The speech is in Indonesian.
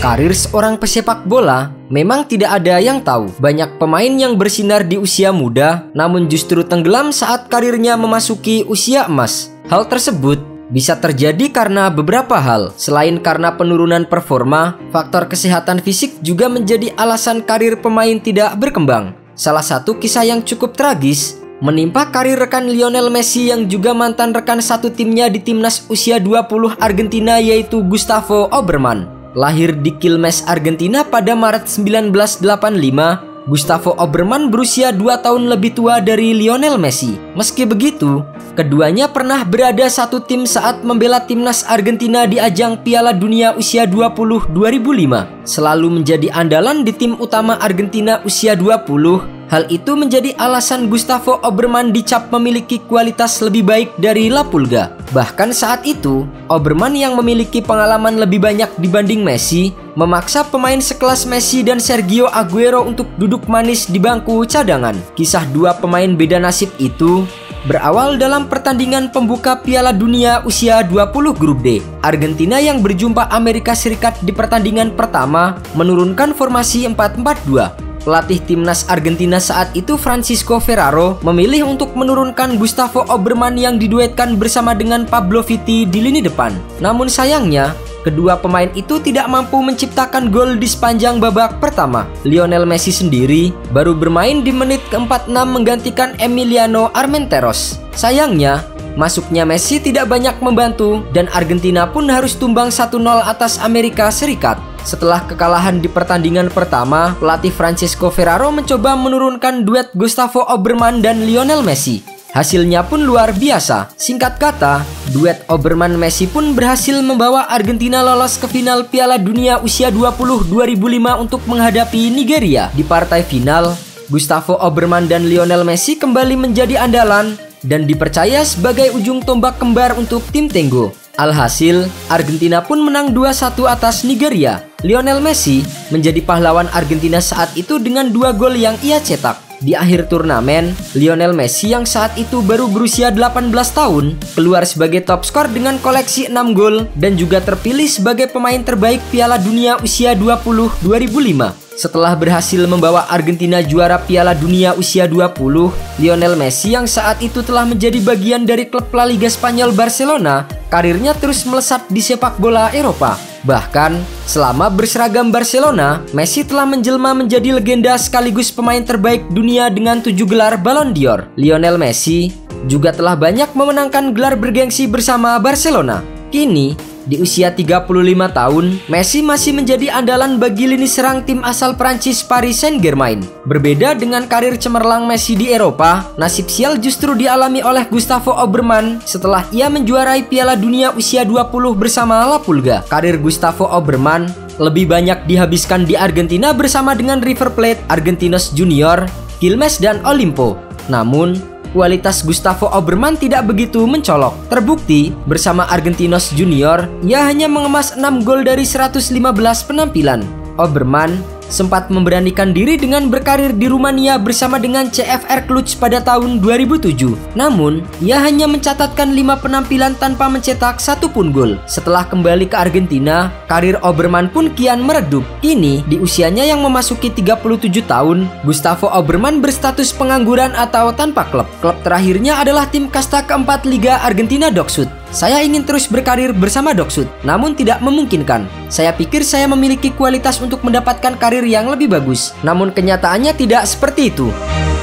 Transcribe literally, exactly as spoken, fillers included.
Karir seorang pesepak bola memang tidak ada yang tahu. Banyak pemain yang bersinar di usia muda, namun justru tenggelam saat karirnya memasuki usia emas. Hal tersebut bisa terjadi karena beberapa hal. Selain karena penurunan performa, faktor kesehatan fisik juga menjadi alasan karir pemain tidak berkembang. Salah satu kisah yang cukup tragis menimpa karir rekan Lionel Messi yang juga mantan rekan satu timnya di timnas usia dua puluh Argentina, yaitu Gustavo Oberman. Lahir di Quilmes, Argentina pada Maret seribu sembilan ratus delapan puluh lima, Gustavo Oberman berusia dua tahun lebih tua dari Lionel Messi. Meski begitu, keduanya pernah berada satu tim saat membela timnas Argentina di ajang Piala Dunia usia dua puluh dua ribu lima. Selalu menjadi andalan di tim utama Argentina usia dua puluh. Hal itu menjadi alasan Gustavo Oberman dicap memiliki kualitas lebih baik dari La Pulga. Bahkan saat itu, Oberman yang memiliki pengalaman lebih banyak dibanding Messi memaksa pemain sekelas Messi dan Sergio Aguero untuk duduk manis di bangku cadangan. Kisah dua pemain beda nasib itu berawal dalam pertandingan pembuka Piala Dunia usia dua puluh grup D. Argentina yang berjumpa Amerika Serikat di pertandingan pertama menurunkan formasi empat empat dua. Pelatih timnas Argentina saat itu, Francisco Ferraro, memilih untuk menurunkan Gustavo Oberman yang diduetkan bersama dengan Pablo Vitti di lini depan. Namun sayangnya, kedua pemain itu tidak mampu menciptakan gol di sepanjang babak pertama. Lionel Messi sendiri baru bermain di menit ke empat puluh enam menggantikan Emiliano Armenteros. Sayangnya, masuknya Messi tidak banyak membantu dan Argentina pun harus tumbang satu nol atas Amerika Serikat. Setelah kekalahan di pertandingan pertama, pelatih Francisco Ferraro mencoba menurunkan duet Gustavo Oberman dan Lionel Messi. Hasilnya pun luar biasa. Singkat kata, duet Oberman-Messi pun berhasil membawa Argentina lolos ke final Piala Dunia usia dua puluh dua ribu lima untuk menghadapi Nigeria. Di partai final, Gustavo Oberman dan Lionel Messi kembali menjadi andalan dan dipercaya sebagai ujung tombak kembar untuk tim Tenggo. Alhasil, Argentina pun menang dua satu atas Nigeria. Lionel Messi menjadi pahlawan Argentina saat itu dengan dua gol yang ia cetak. Di akhir turnamen, Lionel Messi yang saat itu baru berusia delapan belas tahun keluar sebagai top skor dengan koleksi enam gol dan juga terpilih sebagai pemain terbaik Piala Dunia usia dua puluh dua ribu lima. Setelah berhasil membawa Argentina juara Piala Dunia usia dua puluh, Lionel Messi yang saat itu telah menjadi bagian dari klub La Liga Spanyol Barcelona, karirnya terus melesat di sepak bola Eropa. Bahkan, selama berseragam Barcelona, Messi telah menjelma menjadi legenda sekaligus pemain terbaik dunia dengan tujuh gelar Ballon d'Or. Lionel Messi juga telah banyak memenangkan gelar bergengsi bersama Barcelona. Kini, di usia tiga puluh lima tahun, Messi masih menjadi andalan bagi lini serang tim asal Prancis Paris Saint-Germain. Berbeda dengan karir cemerlang Messi di Eropa, nasib sial justru dialami oleh Gustavo Oberman setelah ia menjuarai Piala Dunia usia dua puluh bersama La Pulga. Karir Gustavo Oberman lebih banyak dihabiskan di Argentina bersama dengan River Plate, Argentinos Junior, Quilmes, dan Olimpo. Namun, kualitas Gustavo Oberman tidak begitu mencolok. Terbukti, bersama Argentinos Junior, ia hanya mengemas enam gol dari seratus lima belas penampilan. Oberman sempat memberanikan diri dengan berkarir di Rumania bersama dengan C F R Cluj pada tahun dua ribu tujuh. Namun, ia hanya mencatatkan lima penampilan tanpa mencetak satu pun gol. Setelah kembali ke Argentina, karir Oberman pun kian meredup. Kini, di usianya yang memasuki tiga puluh tujuh tahun, Gustavo Oberman berstatus pengangguran atau tanpa klub. Klub terakhirnya adalah tim kasta keempat Liga Argentina Docksud. Saya ingin terus berkarir bersama Docksud, namun tidak memungkinkan. Saya pikir saya memiliki kualitas untuk mendapatkan karir yang lebih bagus, namun kenyataannya tidak seperti itu.